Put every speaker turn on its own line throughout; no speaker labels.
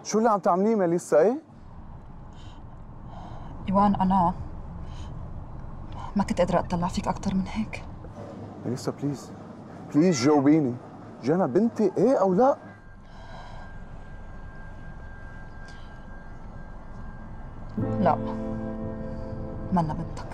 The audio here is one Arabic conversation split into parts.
شو اللي عم تعمليه ميليسا؟ ايه؟
إيوان أنا ما كنت قادرة أطلع فيك أكتر من هيك.
ميليسا بليز بليز جاوبيني، جانا بنتي ايه أو لا؟
لا، منا بنتك.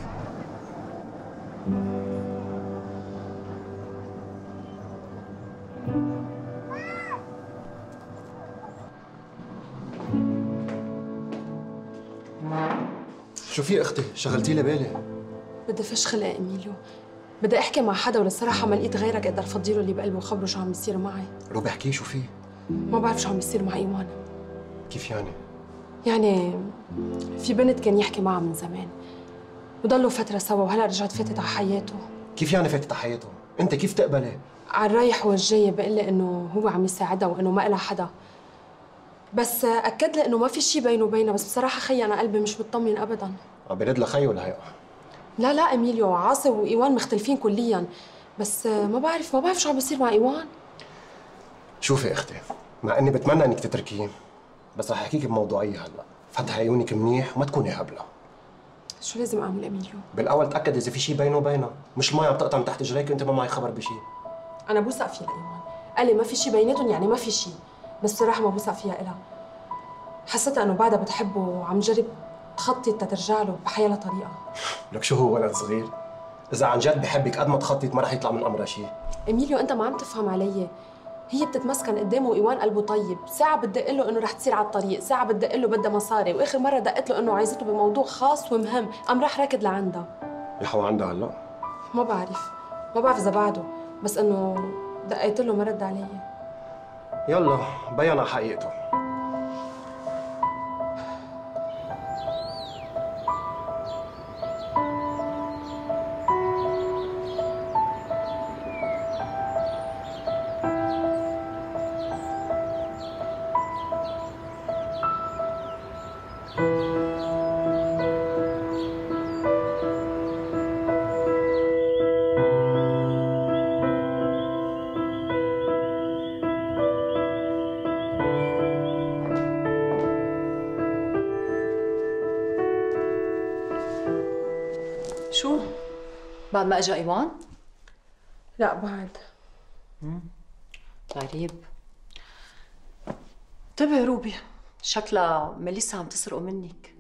شو في اختي؟ شغلتي لي بالي.
بدي فش خلق ايميليو، بدي احكي مع حدا وللصراحة ما لقيت غيرك اقدر افضيله اللي بقلبي وخبره شو عم بيصير معي.
روبي احكي شو في؟
ما بعرف شو عم بيصير مع ايوان.
كيف يعني؟
يعني في بنت كان يحكي معها من زمان وضلوا فترة سوا وهلا رجعت فاتت على حياته.
كيف يعني فاتت على حياته؟ انت كيف تقبلي؟
على الرايح والجاي بقول لي انه هو عم يساعدها وانه ما لها حدا، بس اكد لي انه ما في شيء بينه وبينها. بس بصراحة خيي انا قلبي مش مطمن ابدا.
عم بيرد لخيه ولا هيقع؟
لا لا ايميليو، عاصم وايوان مختلفين كليا، بس ما بعرف شو عم بيصير مع ايوان.
شوفي اختي، مع اني بتمنى انك تتركيه، بس رح احكيك بموضوعيه هلا، فتحي عيونك منيح وما تكوني هبله.
شو لازم اعمل ايميليو؟
بالاول تاكد اذا في شيء بينه وبينها، مش المي عم تقطع من تحت رجليك وانت ما معي خبر بشيء.
انا بوثق فيها لايوان، قال لي ما في شيء بيناتهم يعني ما في شيء، بس بصراحه ما بوثق فيها إلها. حسيتها انه بعدها بتحبه وعم جرب تخطط تترجع له بحيالها طريقه.
لك شو هو ولد صغير؟ اذا عن جد بحبك قد ما تخطط ما رح يطلع من امرها شيء.
ايميليو انت ما عم تفهم علي، هي بتتمسكن قدامه وايوان قلبه طيب، ساعه بتدق له انه رح تصير على الطريق، ساعه بتدق له بدها مصاري، واخر مره دقت له انه عايزته بموضوع خاص ومهم، قام راح راكد لعندها.
يحوى عندها هلا؟
ما بعرف اذا بعده، بس انه دقيت له ما رد علي.
يلا بين على حقيقته.
شو؟
بعد ما اجى ايوان؟
لا بعد.
غريب. انتبهي روبي، شكلها ميليسا عم تسرقه منك.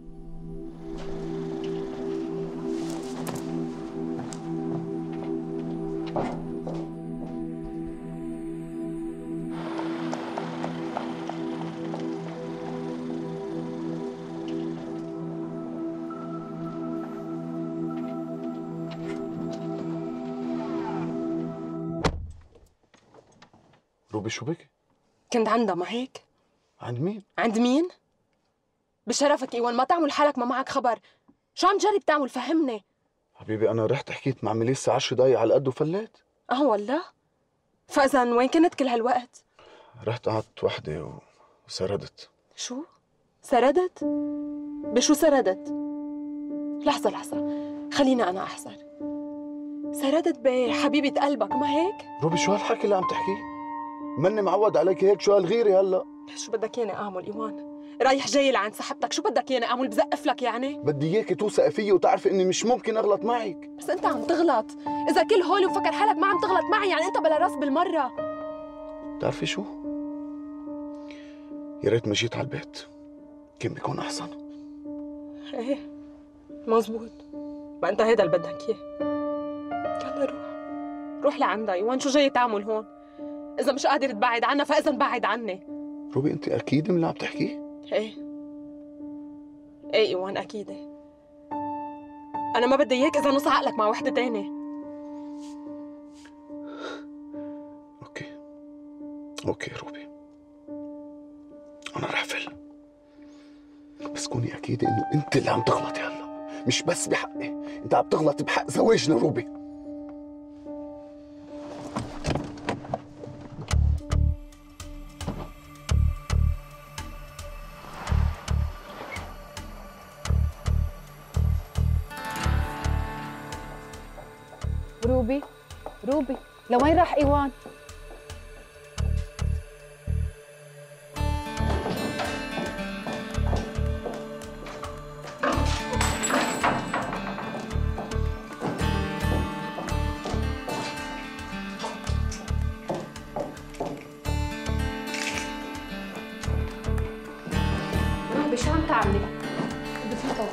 روبي شو بك؟
كنت عندها ما هيك؟
عند مين؟
عند مين؟ بشرفك ايوان ما تعمل حالك ما معك خبر، شو عم تجرب تعمل فهمني؟
حبيبي أنا رحت حكيت مع ميليسا 10 دقايق على قد وفليت.
والله؟ فإذا وين كنت كل هالوقت؟
رحت قعدت وحدي وسردت.
شو؟ سردت؟ بشو سردت؟ لحظة خليني أنا أحذر. سردت بحبيبة قلبك ما هيك؟
روبي شو هالحكي اللي عم تحكيه؟ ماني معود عليك هيك، شو هالغيرة هلا؟
شو بدك ياني أعمل إيوان؟ رايح جاي لعند صاحبتك، شو بدك ياني أعمل؟ بزقف لك يعني؟
بدي إياكي توثقي فيي وتعرفي إني مش ممكن أغلط معك.
بس أنت عم تغلط، إذا كل هول وفكر حالك ما عم تغلط معي يعني أنت بلا راس بالمرة.
بتعرفي شو؟ يا ريت ما جيت على البيت، كان بيكون أحسن.
إيه مزبوط، ما أنت هيدا اللي بدك إياه. يلا روح لعندها إيوان، شو جاي تعمل هون؟ إذا مش قادر تبعد عنها فإذا بعد عني.
روبي أنت أكيد من اللي عم تحكيه؟
إيه إيوان أكيد. أنا ما بدي إياك إذا نص عقلك مع وحدة تانية.
أوكي روبي، أنا رح فل، بس كوني أكيدة إنه أنت اللي عم تغلطي هلا، مش بس بحقي، أنت عم تغلطي بحق زواجنا روبي.
روبي لوين راح ايوان؟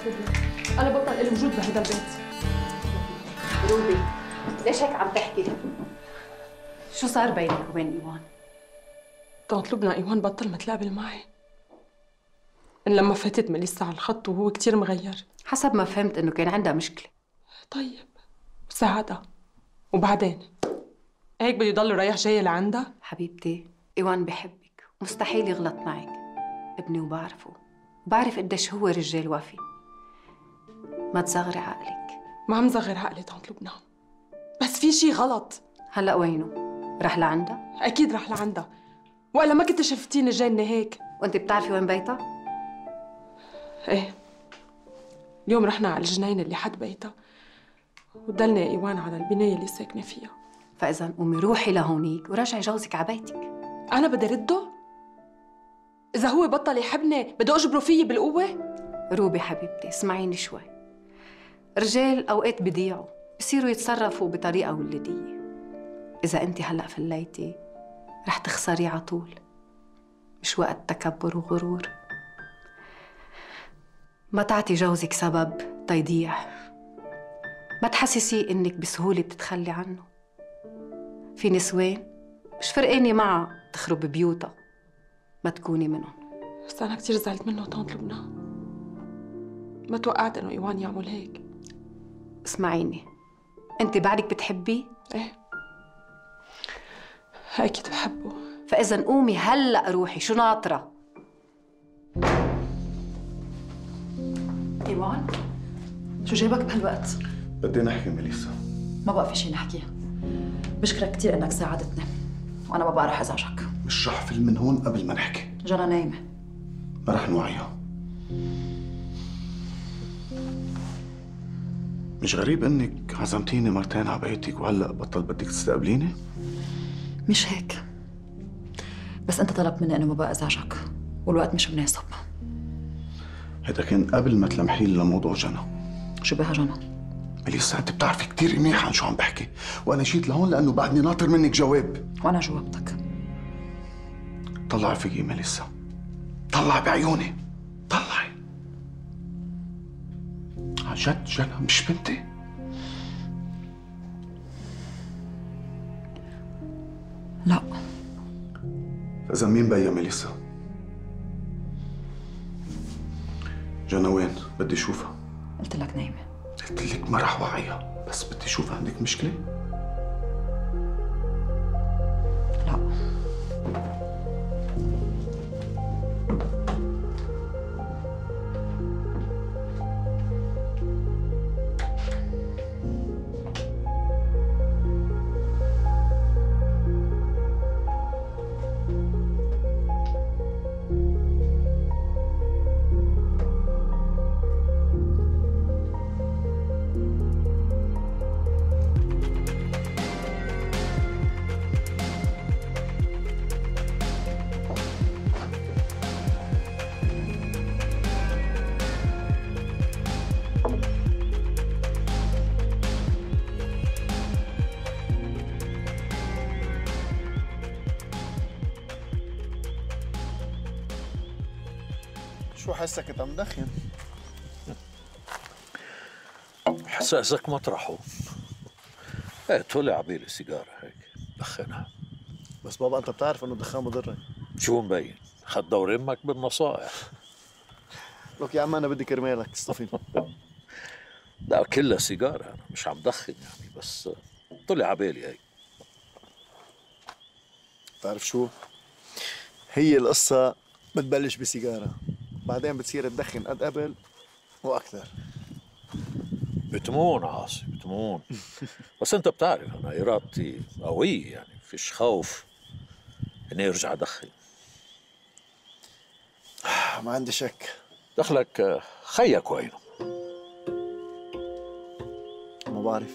انا بطل الي وجود بهذا البيت.
روبي ليش هيك عم تحكي؟ شو صار بينك وبين ايوان؟
طنط لبنى ايوان بطل متلابل معي. من لما فاتت ميليسا على الخط وهو كتير مغير.
حسب ما فهمت انه كان عندها مشكلة.
طيب ساعدها وبعدين هيك بده يضل رايح جاي لعندها؟
حبيبتي ايوان بحبك مستحيل يغلط معك، ابني وبعرفه، بعرف قديش هو رجال وفي. ما تصغري عقلك.
ما عم صغر عقلي طنط لبنى، بس في شي غلط.
هلا وينه؟ رح لعندها؟
اكيد رح لعندها، وإلا ما كنت شفتيني جايني هيك.
وانت بتعرفي وين بيتها؟
ايه، اليوم رحنا على الجنينة اللي حد بيتها ودلنا ايوان على البناية اللي ساكنة فيها.
فاذا قومي روحي لهونيك ورجعي جوزك على بيتك.
انا بدي رده؟ اذا هو بطل يحبني بدي اجبره فيي بالقوة؟
روبي حبيبتي اسمعيني شوي، رجال اوقات بضيعوا، بصيروا يتصرفوا بطريقة ولدية. اذا انت هلا فليتي رح تخسري على طول، مش وقت تكبر وغرور. ما تعطي جوزك سبب تيضيع، ما تحسسي انك بسهولة بتتخلي عنه. في نسوان مش فرقانة معها تخرب بيوتها، ما تكوني منهم.
بس انا كتير زعلت منه طنط لبنى، ما توقعت انه ايوان يعمل هيك.
اسمعيني، انت بعدك بتحبيه؟
ايه اكيد بحبه.
فاذا قومي هلا روحي، شو ناطرة؟ ايوان
شو جايبك بهالوقت؟
بدي نحكي ميليسا.
ما بقى في شي نحكيه. بشكرك كثير انك ساعدتني، وانا ما بقى رح ازعجك.
مش رح فل من هون قبل ما نحكي.
جنى نايمة.
ما رح نوعيها. مش غريب انك عزمتيني مرتين على بيتك وهلا بطل بدك تستقبليني؟
مش هيك، بس انت طلبت مني انه ما بقى ازعجك والوقت مش مناسب.
هيدا كان قبل ما تلمحي لي لموضوع جنى.
شو بها جنى؟
ميليسا انت بتعرفي كثير منيح عن شو عم بحكي، وانا جيت لهون لانه بعدني ناطر منك جواب.
وانا جاوبتك.
طلعي فيكي ميليسا، طلعي بعيوني، طلعي. عن جد جنى مش بنتي.
لا.
إذا مين بيا ميليسا؟ جنى وين؟ بدي اشوفها.
قلت لك نايمة.
قلت لك ما رح وعيها، بس بدي اشوفها. عندك مشكلة؟
لا.
شو حسك انت عم تدخن؟
احساسك مطرحه. ايه طلع عبالي سيجاره هيك دخنها.
بس بابا انت بتعرف انه الدخان مضر.
شو مبين؟ خد دور امك بالنصائح.
لك يا عم انا بدي كرمالك اصطفي.
لا كلها سيجاره، انا مش عم دخن يعني، بس طلع عبالي هيك.
بتعرف شو؟ هي القصة بتبلش بسيجارة، بعدين بتصير تدخن قد قبل واكثر.
بتمون عاصي بتمون. بس انت بتعرف انا ارادتي قويه، يعني فيش خوف اني ارجع ادخن.
ما عندي شك.
دخلك خيك وينه؟
ما بعرف،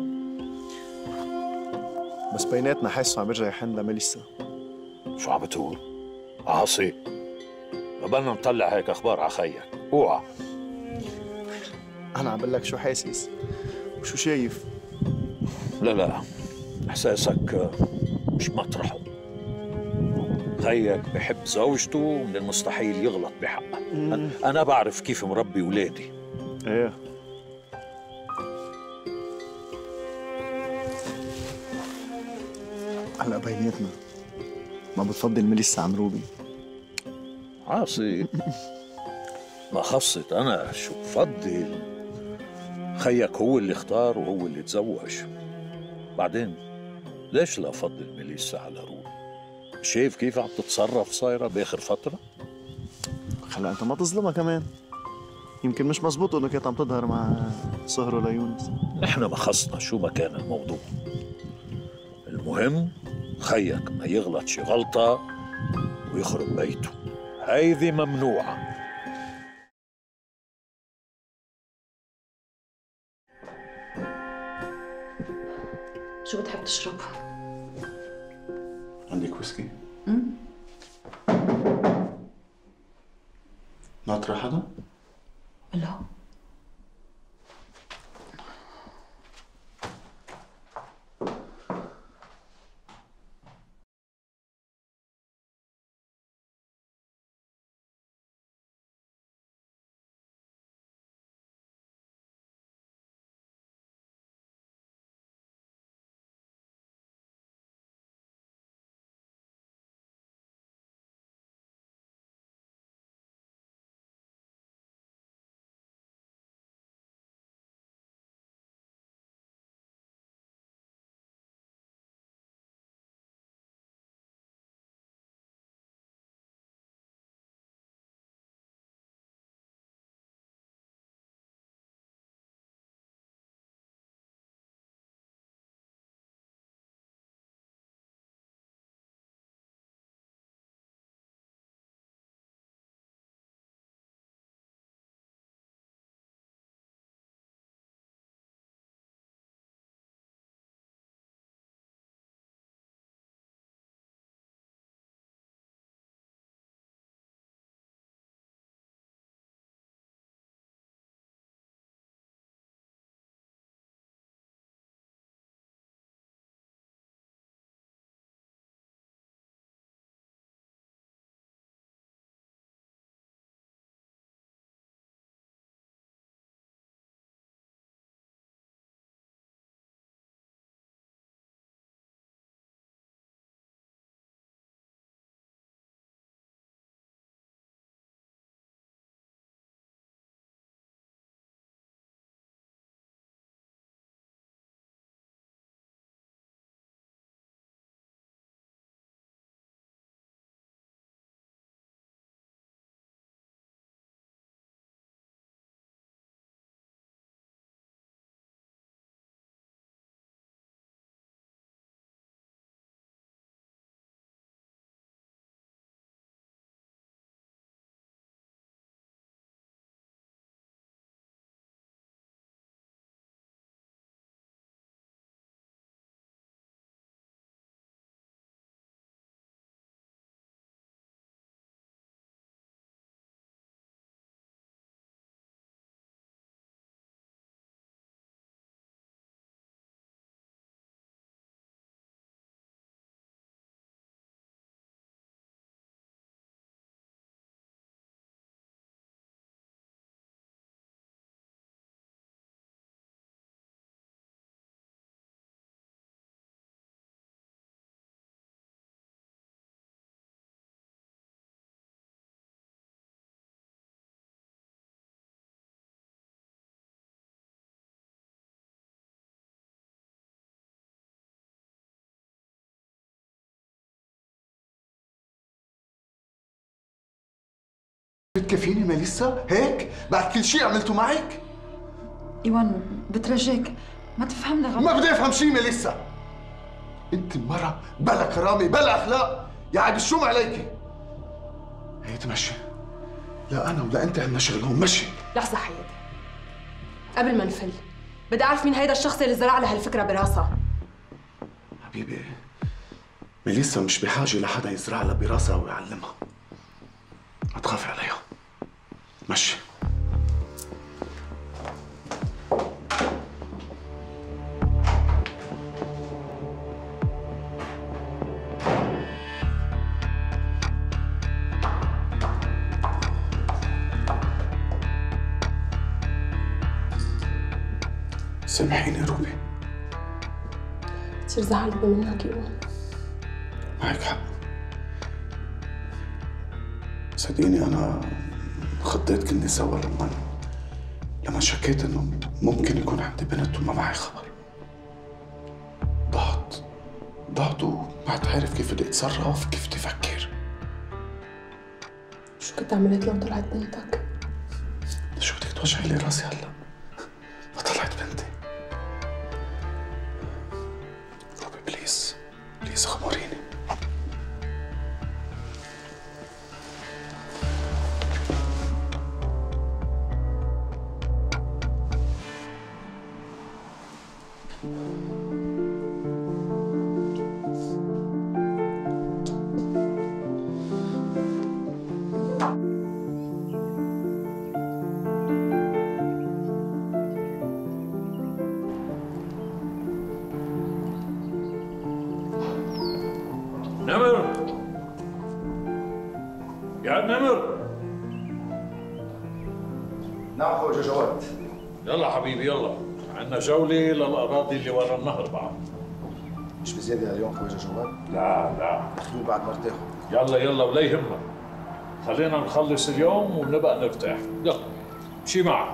بس بيناتنا حاسه عم يرجع يحن لميليسا.
شو عم بتقول؟ عاصي ما بدنا نطلع هيك اخبار على خيك، اوعى.
انا عم بقول لك شو حاسس وشو شايف.
لا احساسك مش مطرحه. خيك بحب زوجته ومن المستحيل يغلط بحقها. انا بعرف كيف مربي ولادي،
ايه هلا بيناتنا ما بتفضل ميليسا عن روبي؟
عاصي ما خصت أنا شو بفضل. خيك هو اللي اختار وهو اللي تزوج. بعدين ليش لا أفضل ميليسا على روبي؟ شايف كيف عم تتصرف صايرة بآخر فترة؟
خلا انت ما تظلمها كمان، يمكن مش مزبوط انه كانت عم تظهر مع سهره ليونس.
نحن ما خصنا شو ما كان الموضوع، المهم خيك ما يغلط شي غلطة ويخرب بيته، هيدي ممنوعة.
شو بتحب تشرب؟
عندك ويسكي؟ ناطرة حدا؟
لا.
بتكفيني ميليسا هيك بعد كل شيء عملته معك؟
ايوان بترجاك ما تفهمنا غلط.
ما بدي افهم شيء ميليسا. انت مرة بلا كرامة بلا اخلاق، يعني بالشوم عليكي. هي تمشي، لا انا ولا انت عندنا شغل هون. مشي.
لحظة حياتي، قبل ما نفل بدي اعرف مين هيدا الشخص اللي زرع لها هالفكرة براسها.
حبيبي ميليسا مش بحاجة لحدا يزرع لها براسها ويعلمها. ما تخافي عليها. مشي. سامحيني روبي.
كثير زعلت منك يوم.
معك حق. صدقيني أنا خضيت كني سوا لما شكيت إنه ممكن يكون عندي بنت وما معي خبر. ضعت وما عارف كيف بدي أتصرف، كيف بدي أفكر.
شو كنت عملت لو طلعت بنتك؟
شو بدك توجعي لي راسي هلا؟ ما طلعت بنتي. روبي بليز خبريني.
نمر يا نمر.
نعم خوجة جواد.
يلا حبيبي يلا، عندنا جولة للأراضي اللي ورا النهر بعد.
مش بزيادة اليوم خوجة جواد؟
لا
خلوا بعد ما ارتاحوا.
يلا ولا يهمك، خلينا نخلص اليوم ونبقى نرتاح. يلا امشي معك.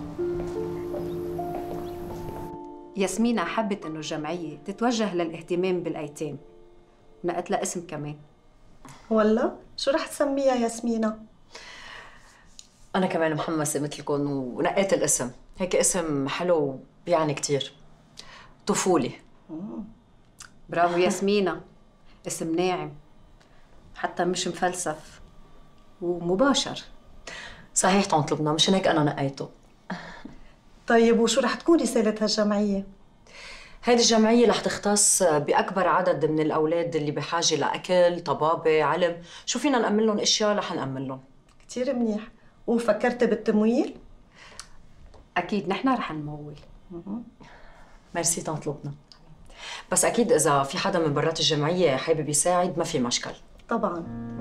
ياسمينة حبت إنه الجمعية تتوجه للاهتمام بالأيتام، نقت لها اسم كمان.
والله شو رح تسميها ياسمينة؟
أنا كمان محمسة مثلكم ونقيت الاسم، هيك اسم حلو بيعني كتير، طفولي.
برافو ياسمينة، اسم ناعم حتى مش مفلسف ومباشر.
صحيح طنط لبنى، مشان هيك أنا نقيته.
طيب وشو رح تكون رسالة هالجمعية؟
هيدي الجمعية رح تختص بأكبر عدد من الأولاد اللي بحاجة لأكل، طبابة، علم، شو فينا نأمن لهم أشياء رح نأمن لهم.
كتير منيح. وفكرت بالتمويل؟
أكيد نحن رح نمول.
ميرسي طنط لبنى. بس أكيد إذا في حدا من برات الجمعية حابب يساعد ما في مشكل.
طبعاً.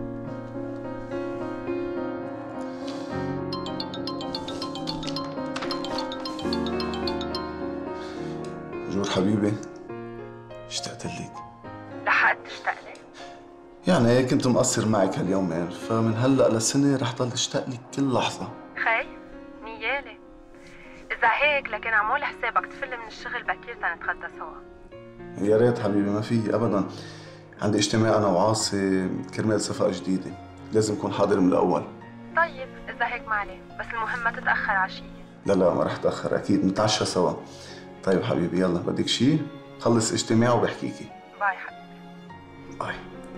جور حبيبي، اشتقت لك.
لحقت تشتاق لي؟
يعني كنت مقصر معك هاليومين، فمن هلا لسنه رح ضل اشتاق لك كل لحظه.
خي نيالي. إذا هيك لكن عمول حسابك تفل من الشغل بكير تنتغدى سوا.
يا ريت حبيبي، ما في ابدا. عندي اجتماع انا وعاصي كرمال صفقه جديده، لازم اكون حاضر من الاول.
طيب إذا هيك ما عليه، بس المهم ما تتأخر عشية.
لا ما رح اتاخر، اكيد نتعشى سوا. طيب حبيبي يلا، بدك شيء؟ خلص اجتماع وبحكيكي.
باي حبيبي.
باي.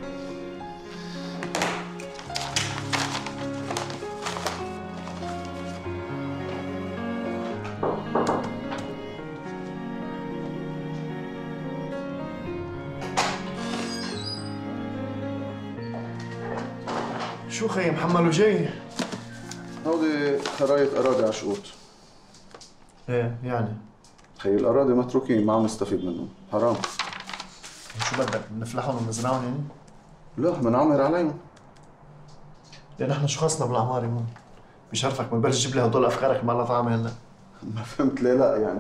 شو خيي محمل وجاي؟
هودي خرايط اراضي عشقوط.
ايه يعني؟
خي الاراضي متروكين، ما عم نستفيد منهم، حرام.
شو بدك؟ بنفلحهم وبنزرعهم يعني؟
لا بنعمر عليهم.
لأن نحن شو خاصنا بالأعمار يا مون؟ بشرفك ما بلش تجيب لي هدول أفكارك ما لها طعمة هلا.
ما فهمت ليه لا يعني؟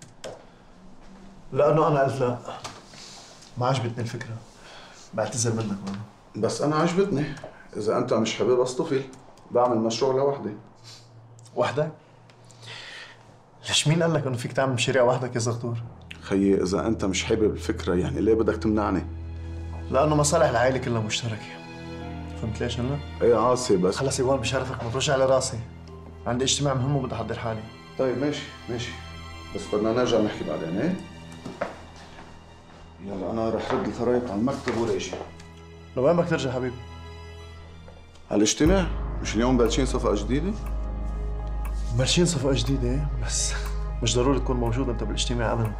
لأنه أنا قلت لا. ما عجبتني الفكرة. بعتذر منك ماما.
بس أنا عجبتني، إذا أنت مش حابب أصطفل، بعمل مشروع لوحدي.
وحدك؟ ليش مين قال لك إنه فيك تعمل مشاريع وحدك يا زغطور؟
خيي إذا أنت مش حابب الفكرة، يعني ليه بدك تمنعني؟
لأنه مصالح العائلة كلها مشتركة. فهمت ليش هلا؟
إيه عاصي بس.
خلص يوان بشرفك ما تروش على راسي. عندي اجتماع مهم وبدي أحضر حالي.
طيب ماشي بس بدنا نرجع نحكي بعدين، إيه؟ يلا أنا رح رد الخرايط على المكتب وراجع.
لوين بدك ترجع حبيبي؟
على الاجتماع، مش اليوم بلشين صفقة جديدة؟
بلشين صفقة جديدة بس مش ضروري تكون موجود أنت بالاجتماع أبدا.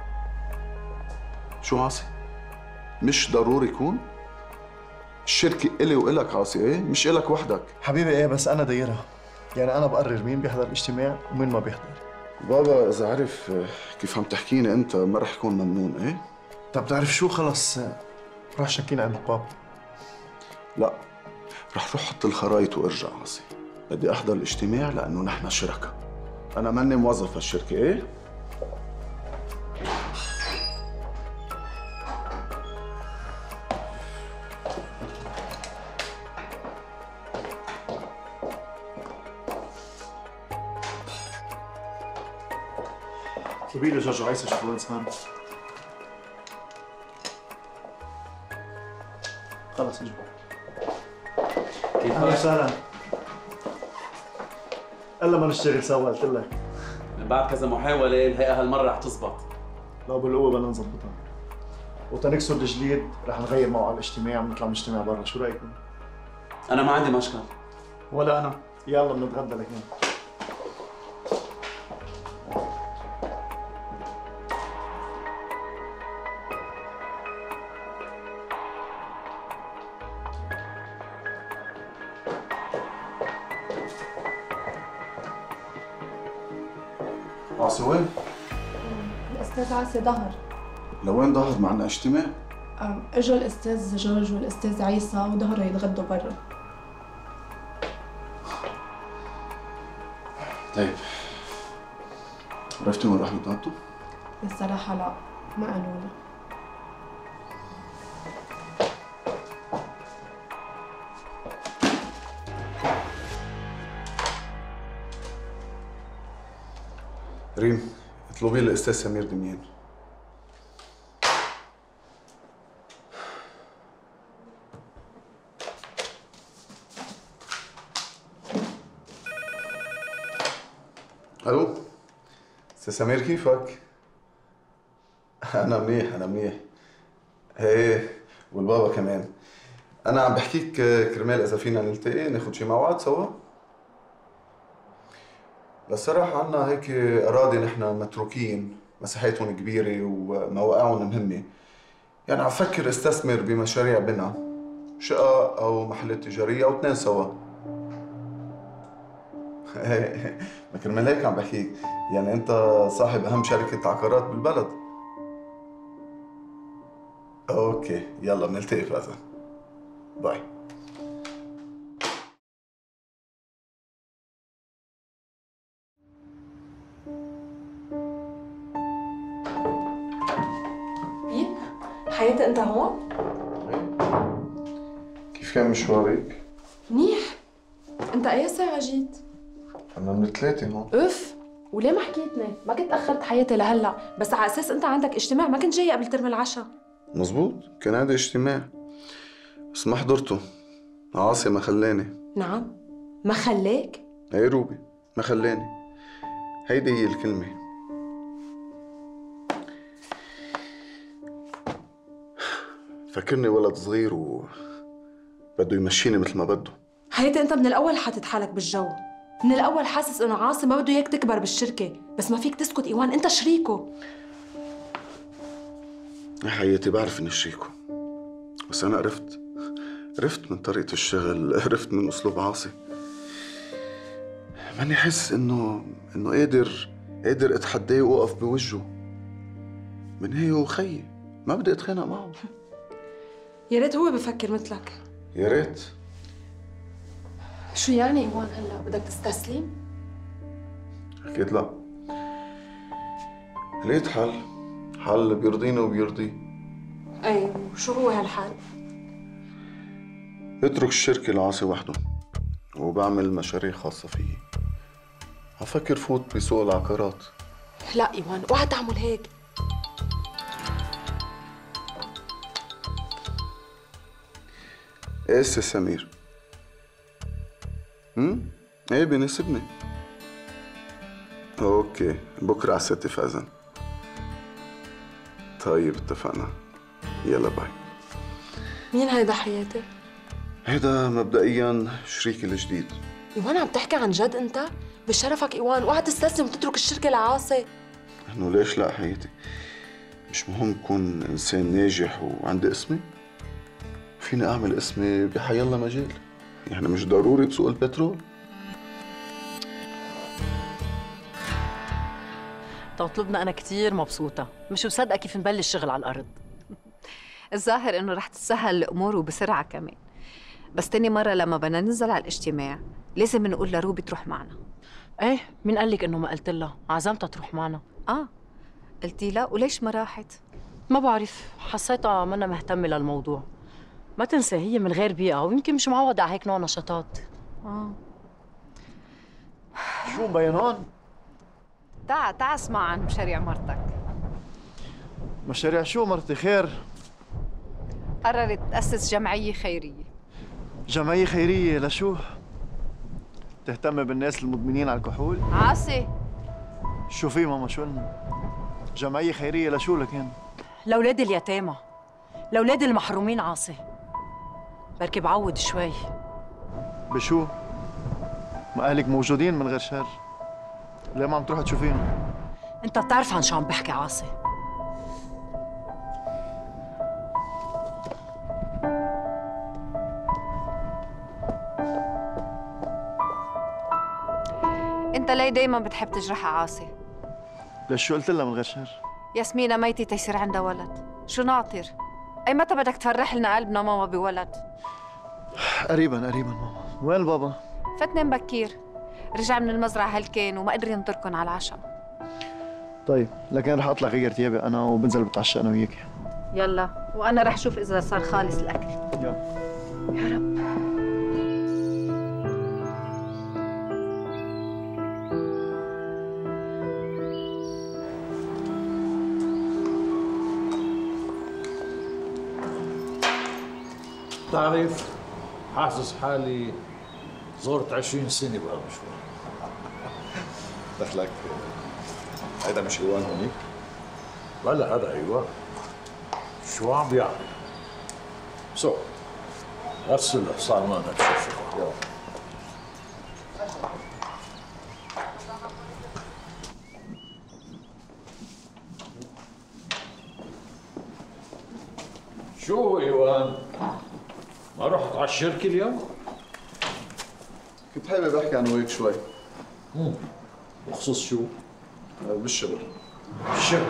شو عاصي؟ مش ضروري يكون؟ الشركة إلي وإلك عاصي، إيه؟ مش إلك وحدك.
حبيبي إيه بس أنا دايرها. يعني أنا بقرر مين بيحضر الاجتماع ومين ما بيحضر.
بابا إذا عرف كيف عم تحكيني أنت ما رح يكون ممنون، إيه؟
طب بتعرف شو خلص روح شكينا عند بابا.
لا رح روح حط الخرايط وارجع عاصي. بدي أحضر الاجتماع لأنه نحن شركاء. أنا ماني موظف هالشركة، إيه؟
اطلبي لي جورج وعيسى شوفوا وين صار. خلص اجوا.
كيف
اهلا وسهلا. الا ما نشتغل سوا قلت لك.
من بعد كذا محاولة الهيئة هالمرة رح تزبط.
لو بالقوة بدنا نظبطها. وتنكسر الجليد رح نغير موعد الاجتماع ونطلع نجتمع برا، شو رايكم؟
أنا ما عندي مشكل.
ولا أنا. يلا بنتغدى لكن.
عاصي وين؟
الأستاذ عاصي ظهر.
لوين ظهر؟ معنا اجتماع؟
اجوا الأستاذ جورج والأستاذ عيسى وظهروا يتغدوا برا.
طيب عرفتي وين راح يتغدوا؟
الصراحة لا، ما قالوا لي.
ريم اطلبي لي الاستاذ سمير دميان. الو استاذ سمير كيفك؟ انا منيح انا منيح. ايه والبابا كمان. انا عم بحكيك كرمال اذا فينا نلتقي ناخذ شي موعد سوا. للصراحة عنا هيك أراضي نحن متروكين، مساحتهم كبيرة ومواقعهم مهمة. يعني عم فكر استثمر بمشاريع بناء، شقة أو محلات تجارية أو اثنين سوا. ما كرمال هيك عم بحكيك، يعني أنت صاحب أهم شركة عقارات بالبلد. أوكي يلا بنلتقي بإذن. باي.
حياتي انت هون؟
كيف كان مشوارك؟
منيح. انت اي ساعة جيت؟
أنا من 3 هون.
اف وليه ما حكيتني؟ ما كنت اخرت حياتي لهلا، بس على اساس انت عندك اجتماع ما كنت جاي قبل ترم العشاء.
مزبوط، كان عندي اجتماع بس ما حضرته. عاصي ما خلاني.
نعم؟ ما خلاك؟
ايه روبي ما خلاني. هيدي هي الكلمة. فكرني ولد صغير بده يمشيني مثل ما بده.
حياتي انت من الاول حاطط حالك بالجو، من الاول حاسس انه عاصم ما بده اياك تكبر بالشركه، بس ما فيك تسكت ايوان، انت شريكه.
يا حياتي بعرف اني شريكه، بس انا عرفت من طريقة الشغل، عرفت من اسلوب عاصي. ماني حس انه قادر اتحداه واوقف بوجهه. من هي خيي ما بدي اتخانق معه.
يا ريت هو بفكر مثلك.
يا ريت.
شو يعني ايوان هلا بدك تستسلم؟
اكيد لا. لقيت حل بيرضيني وبيرضيه.
اي وشو هو هالحل؟
بترك الشركة لعاصي وحده وبعمل مشاريع خاصة فيي. هفكر فوت بسوق العقارات.
لا ايوان اوعى تعمل هيك.
ايه استاذ سمير؟ ايه بيناسبني. اوكي بكره على 6 فاذن. طيب اتفقنا. يلا باي.
مين هيدا حياتي؟
هيدا مبدئيا شريكي الجديد.
ايوان عم تحكي عن جد انت؟ بشرفك ايوان اوعى تستسلم وتترك الشركه لعاصي.
انه ليش لا حياتي؟ مش مهم كون انسان ناجح وعندي اسمي؟ فيني اعمل اسمي بحيالله مجال، يعني مش ضروري بسوق البترول.
طلبنا انا كثير مبسوطه، مش مصدقه كيف نبلش شغل على الارض.
الظاهر انه رح تسهل الامور وبسرعه كمان، بس تاني مره لما بدنا ننزل على الاجتماع لازم نقول لروبي تروح معنا.
ايه مين قال لك انه ما قلت لها؟ عزمتها تروح معنا.
قلتي لا وليش ما راحت؟
ما بعرف، حسيتها منا مهتمه للموضوع. ما تنسى هي من غير بيئه ويمكن مش معوده على هيك نوع نشاطات.
شو مبين هون؟
تعا اسمع عن مشاريع مرتك.
مشاريع شو مرتي؟ خير؟
قررت تأسس جمعية خيرية.
جمعية خيرية لشو؟ تهتم بالناس المدمنين على الكحول؟
عاصي
شو في ماما؟ شو لنا؟ جمعية خيرية لشو لكن؟
لأولاد اليتامى، لأولاد المحرومين عاصي. بركي بعوض شوي.
بشو؟ ما أهلك موجودين من غير شر. ليه ما عم تروح تشوفينهم؟
انت بتعرف عن شو عم بحكي عاصي.
انت ليه دايما بتحب تجرحها عاصي؟
ليش شو قلت لها من غير شر؟
ياسمينة ميتة تيصير عندها ولد، شو ناطر؟ أي متى بدك تفرح لنا قلبنا ماما بولد؟
قريبا ماما. وين بابا؟
فتنام بكير، رجع من المزرعة هلكان وما قدر ينطركن على العشاء.
طيب لكن رح اطلع غير ثيابي انا وبنزل بتعشى انا وياكي.
يلا وأنا رح شوف إذا صار خالص الأكل.
يلا.
يا رب.
تعرف حاسس حالي زرت 20 سنة بهالمشوار.
دخلك هيدا مش ايوان هونيك؟
بلا هذا ايوان. شو عم بيعمل؟ سو غسله صار ما نكشف. يلا شو ايوان؟ ما رحت على الشركة اليوم؟
كنت حابب احكي عنه هيك شوي.
بخصوص شو؟
بالشغل.
الشغل؟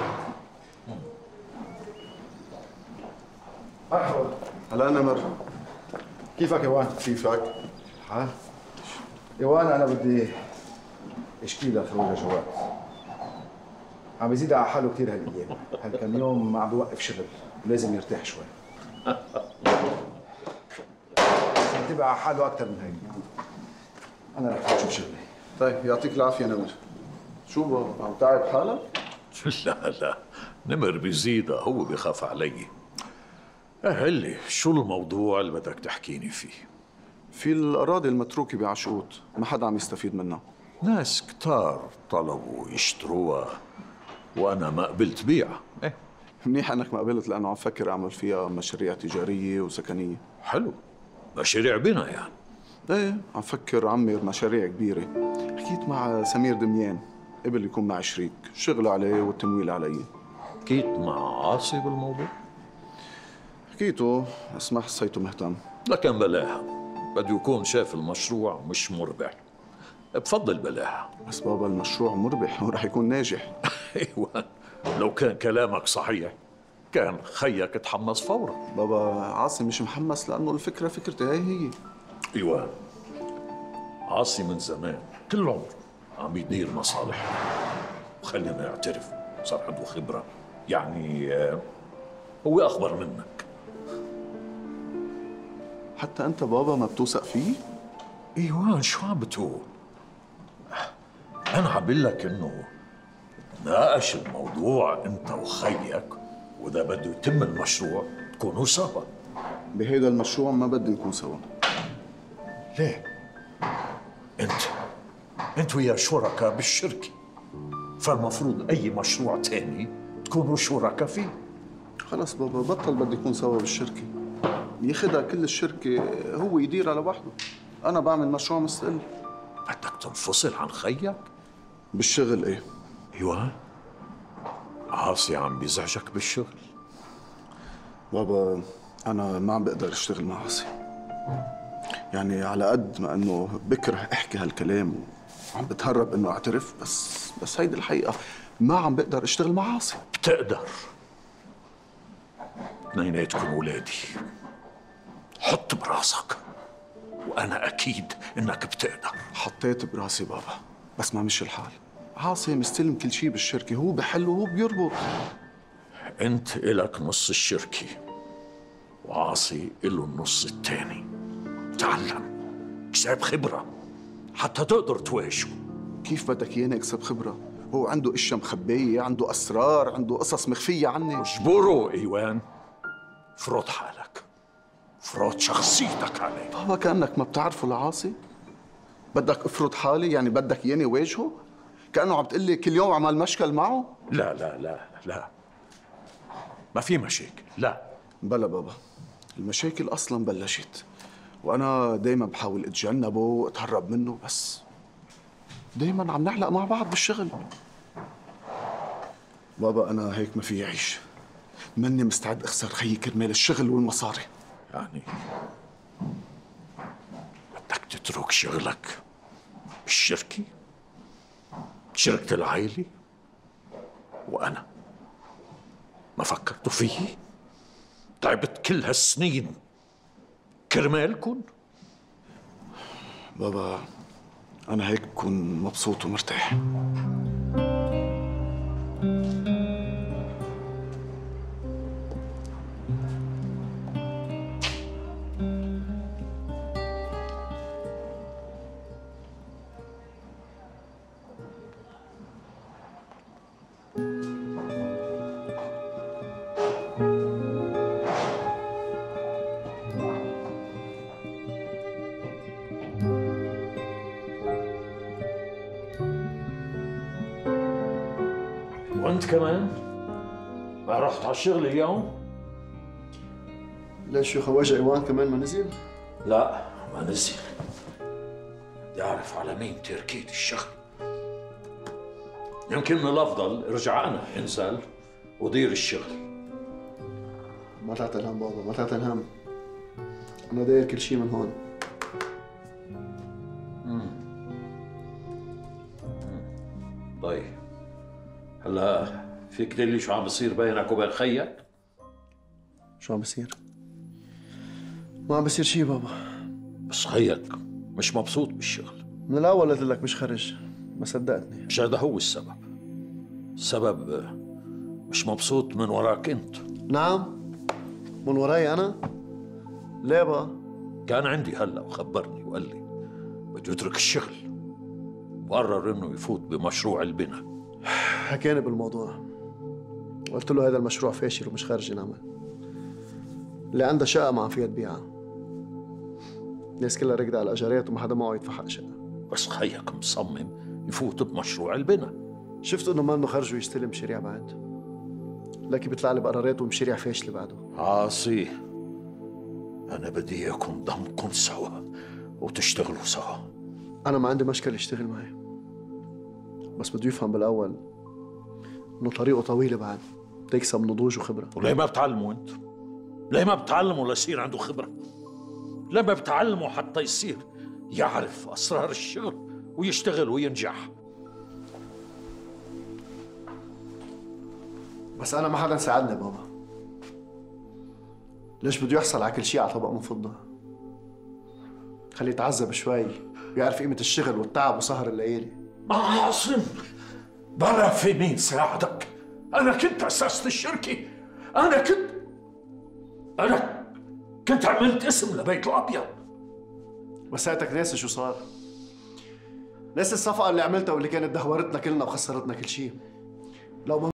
مرحبا. هلا نمر.
كيفك يا وان؟
كيفك؟
حال؟ يا وان انا بدي اشكي لك خويا جواد. عم بيزيد على حاله كثير هالايام، هالكم يوم ما عم بيوقف شغل، ولازم يرتاح شوي. انتبه على حاله اكثر من هيك. انا رح اشوف شغلي.
طيب يعطيك العافية نمر. شو بابا عم تعب حالك؟
لا نمر بيزيدها، هو بيخاف علي. قل شو الموضوع اللي بدك تحكيني فيه؟
في الأراضي المتروكة بعشقوط ما حدا عم يستفيد منها.
ناس كتار طلبوا يشتروها وأنا ما قبلت بيعها.
منيح انك ما قبلت لانه عم فكر اعمل فيها مشاريع تجارية وسكنية.
حلو، مشاريع بنا يعني.
ايه عم فكر اعمر مشاريع كبيرة. حكيت مع سمير دميان قبل يكون معي شريك، الشغل عليه والتمويل علي.
حكيت مع عاصي بالموضوع؟
حكيته بس ما حسيته مهتم.
لكن بلاها، بده يكون شاف المشروع مش مربح. بفضل بلاها.
بس بابا المشروع مربح ورح يكون ناجح.
ايوه لو كان كلامك صحيح كان خيك تحمس فورا.
بابا عاصي مش محمس لانه الفكرة فكرتي هي.
ايوه عاصي من زمان كل عمره عم يدير مصالح، وخلينا نعترف صار عنده خبرة، يعني هو أخبر منك.
حتى أنت بابا ما بتوثق فيه؟
ايوان شو عم بتقول؟ أنا عم بقول لك إنه ناقش الموضوع أنت وخيك، وإذا بده يتم المشروع تكونوا سوا.
بهيدا المشروع ما بدي نكون سوا.
ليه؟ أنت ويا شركاء بالشركة، فالمفروض أي مشروع تاني تكونوا شركاء فيه.
خلص بابا بطل بدي يكون سوا بالشركة. ياخدها كل الشركة هو يديرها لوحده. أنا بعمل مشروع مستقل.
بدك تنفصل عن خيك؟
بالشغل إيه؟
ايوه عاصي عم بيزعجك بالشغل؟
بابا أنا ما عم بقدر أشتغل مع عاصي. يعني على قد ما إنه بكره أحكي هالكلام وعم بتهرب إنه أعترف، بس هيدي الحقيقة، ما عم بقدر أشتغل مع عاصي.
بتقدر. اثنيناتكم ولادي، حط براسك وأنا أكيد إنك بتقدر.
حطيت براسي بابا، بس ما مشي الحال. عاصي مستلم كل شيء بالشركة، هو بحل وهو بيربط.
أنت إلك نص الشركة وعاصي إله النص الثاني. تعلم، اكسب خبرة حتى تقدر تواجهه.
كيف بدك إياني أكسب خبرة هو عنده اشياء مخبيه، عنده اسرار، عنده قصص مخفيه عني.
اجبره ايوان، فرض حالك، فرض شخصيتك عليه.
بابا كانك ما بتعرفه العاصي؟ بدك افرض حالي؟ يعني بدك ياني واجهه؟ كانه عم تقلي كل يوم عمل مشكل معه؟
لا لا لا لا، ما في مشاكل، لا.
بلا بابا، المشاكل اصلا بلشت، وانا دايما بحاول اتجنبه واتهرب منه، بس دايما عم نعلق مع بعض بالشغل. بابا انا هيك ما في اعيش، ماني مستعد اخسر خيي كرمال الشغل والمصاري.
يعني بدك تترك شغلك بالشركة، شركة العائلة، وأنا ما فكرتوا فيي؟ تعبت كل هالسنين كرمالكن؟
بابا انا هيك بكون مبسوط ومرتاح.
وأنت كمان ما رحت على الشغل اليوم؟
ليش شو خواجه ايوان كمان ما نزل؟
لا ما نزل. بدي أعرف على مين تركيت الشغل. يمكن من الأفضل ارجع أنا انزل ودير الشغل.
ما تعتل هم بابا، ما تعتل هم، انا داير كل شيء من هون.
طيب هلا فيك تقول شو عم بصير بينك وبين خيك؟
شو عم بصير؟ ما عم بصير شيء بابا.
بس خيك مش مبسوط بالشغل.
من الاول قلت لك مش خرج، ما صدقتني.
مش هذا هو السبب. السبب مش مبسوط من وراك انت.
نعم؟ من وراي انا؟ ليه بقى؟
كان عندي هلا وخبرني وقال لي بده يترك الشغل وقرر انه يفوت بمشروع البناء.
حكينا بالموضوع، قلت له هذا المشروع فاشل ومش خارج ينعمل. اللي عندها شقة ما عم فيها تبيعها. الناس كلها ركضت على الأجارات وما حدا معه يدفع حق شقة.
بس خيك مصمم يفوت بمشروع البناء.
شفت انه منه خرج ويستلم مشاريع بعد. لكن بيطلع لي بقرارات ومشاريع فاشلة بعده.
عاصي، أنا بدي إياكم ضمكم سوا وتشتغلوا سوا.
أنا ما عندي مشكلة يشتغل معي، بس بده يفهم بالأول إنه طريقه طويلة بعد، بده يكسب نضوج وخبرة.
وليه ما بتعلموا أنت؟ ليه ما بتعلموا ليصير عنده خبرة؟ ليه ما بتعلموا حتى يصير يعرف أسرار الشغل ويشتغل وينجح؟
بس أنا ما حدا ساعدني بابا. ليش بده يحصل على كل شيء على طبق من فضة؟ خليه يتعذب شوي ويعرف قيمة الشغل والتعب وسهر الليالي.
عاصم، بلا في مين ساعدك؟ أنا كنت أسست الشركة، أنا كنت عملت اسم لبيت الأبيض.
بس ساعتك ناسي شو صار؟ ناسي الصفقة اللي عملتها واللي كانت دهورتنا كلنا وخسرتنا كل شيء. لو